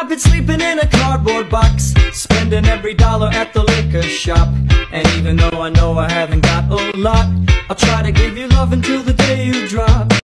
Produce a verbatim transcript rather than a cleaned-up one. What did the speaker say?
I've been sleeping in a cardboard box, spending every dollar at the liquor shop. And even though I know I haven't got a lot, I'll try to give you love until the